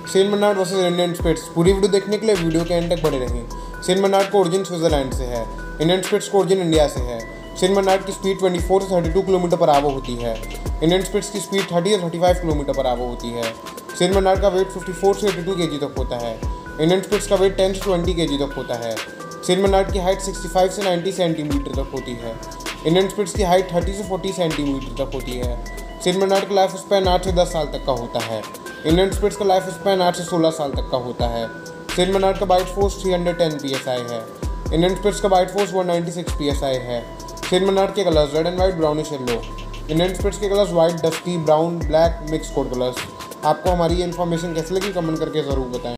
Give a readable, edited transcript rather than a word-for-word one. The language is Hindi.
Saint Bernard versus Indian spitz. पूरी वीडियो देखने के लिए वीडियो के एंड तक बने रहें। सेंट बर्नार्ड का ओरिजिन स्विट्जरलैंड से है। इंडियन स्पिट्स का ओरिजिन इंडिया से है। सेंट बर्नार्ड की स्पीड 24 से 32 किलोमीटर पर आवर होती है। इंडियन स्पिट्स की स्पीड 30 से 35 किलोमीटर पर आवर होती है। सेंट बर्नार्ड का वेट 54 से 82 kg तक होता है। इंडियन स्पिट्स का वेट 10 से 20 kg तक होता है। सेंट बर्नार्ड की हाइट 65 से 90 सेंटीमीटर तक होती है। इंडियन स्पिट्स की हाइट 30 से 40 सेंटीमीटर तक होती है। सेंट बर्नार्ड का लाइफ स्पैन 8 से 10 साल तक का होता है। इंडियन स्पिट्स का लाइफ स्पैन 8 से 16 साल तक का होता है। सेंट बर्नार्ड का बाइट फोर्स 310 psi है। इंडियन स्पिट्स का बाइट फोर्स 196 psi है। सेंट बर्नार्ड के colours red and white, brownish yellow. Indian spitz के colours white, dusty, brown, black, mix code colours. आपको हमारी ये इन्फॉर्मेशन कैसी लगी कमेंट करके ज़रूर बताएं।